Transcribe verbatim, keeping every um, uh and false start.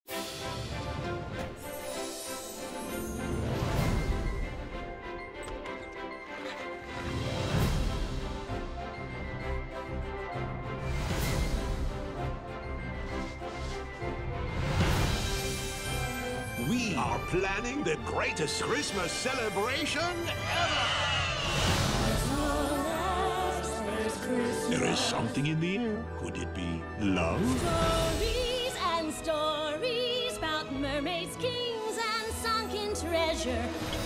We are planning the greatest Christmas celebration ever! There is something in the air. Could it be love? Stories and stories about mermaids, kings, and sunken treasure.